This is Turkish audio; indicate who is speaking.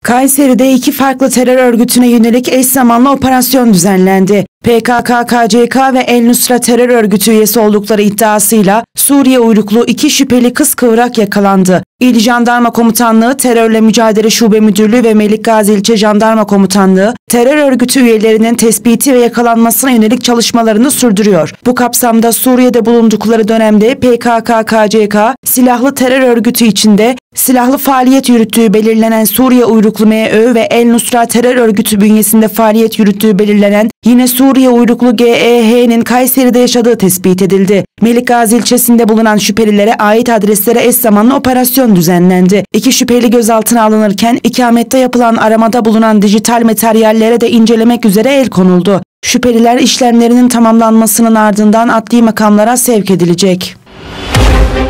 Speaker 1: Kayseri'de iki farklı terör örgütüne yönelik eş zamanlı operasyon düzenlendi. PKK-KCK ve El-Nusra terör örgütü üyesi oldukları iddiasıyla Suriye uyruklu iki şüpheli kıskıvrak yakalandı. İl Jandarma Komutanlığı Terörle Mücadele Şube Müdürlüğü ve Melikgazi İlçe Jandarma Komutanlığı terör örgütü üyelerinin tespiti ve yakalanmasına yönelik çalışmalarını sürdürüyor. Bu kapsamda Suriye'de bulundukları dönemde PKK-KCK silahlı terör örgütü içinde silahlı faaliyet yürüttüğü belirlenen Suriye uyruklu MÖ ve El-Nusra terör örgütü bünyesinde faaliyet yürüttüğü belirlenen yine Suriye uyruklu GEH'nin Kayseri'de yaşadığı tespit edildi. Melikgazi ilçesinde bulunan şüphelilere ait adreslere eş zamanlı operasyon düzenlendi. İki şüpheli gözaltına alınırken ikamette yapılan aramada bulunan dijital materyallere de incelemek üzere el konuldu. Şüpheliler işlemlerinin tamamlanmasının ardından adli makamlara sevk edilecek.